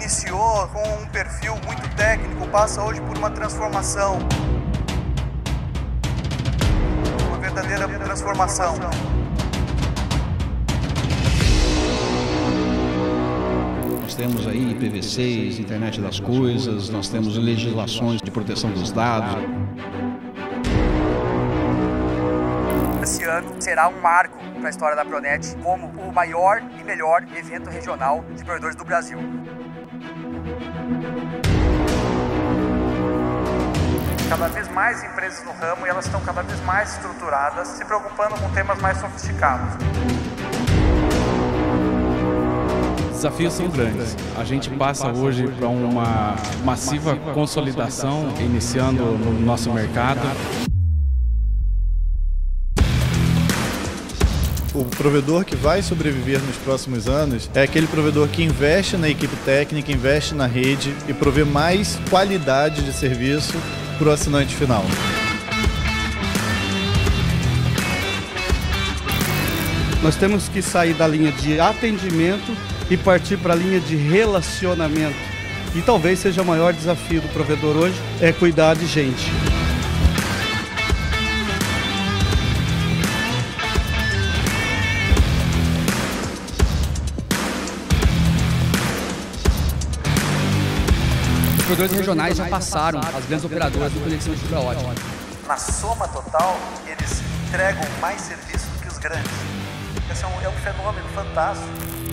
iniciou com um perfil muito técnico, passa hoje por uma transformação. Uma verdadeira transformação. Nós temos aí IPv6, internet das coisas, nós temos legislações de proteção dos dados. Esse ano será um marco para a história da Pronet como o maior e melhor evento regional de provedores do Brasil. Cada vez mais empresas no ramo e elas estão cada vez mais estruturadas, se preocupando com temas mais sofisticados. Os desafios são grandes. A gente passa hoje para uma massiva consolidação iniciando no nosso mercado. O provedor que vai sobreviver nos próximos anos é aquele provedor que investe na equipe técnica, investe na rede e provê mais qualidade de serviço para o assinante final. Nós temos que sair da linha de atendimento e partir para a linha de relacionamento. E talvez seja o maior desafio do provedor hoje, é cuidar de gente. Os provedores regionais já passaram as grandes operadoras de conexão de fibra ótica. Na soma total, eles entregam mais serviço que os grandes. Esse é um fenômeno fantástico.